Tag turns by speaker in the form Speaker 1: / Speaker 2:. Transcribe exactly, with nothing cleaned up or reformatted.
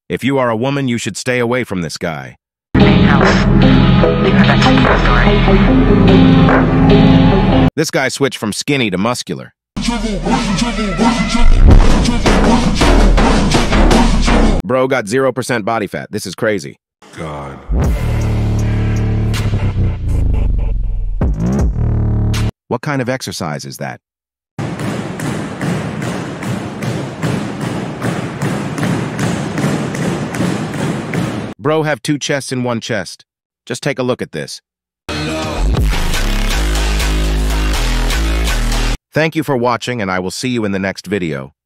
Speaker 1: If you are a woman, you should stay away from this guy. This guy switched from skinny to muscular. Bro got zero percent body fat. This is crazy.
Speaker 2: God.
Speaker 1: What kind of exercise is that? Bro have two chests in one chest. Just take a look at this. Thank you for watching, and I will see you in the next video.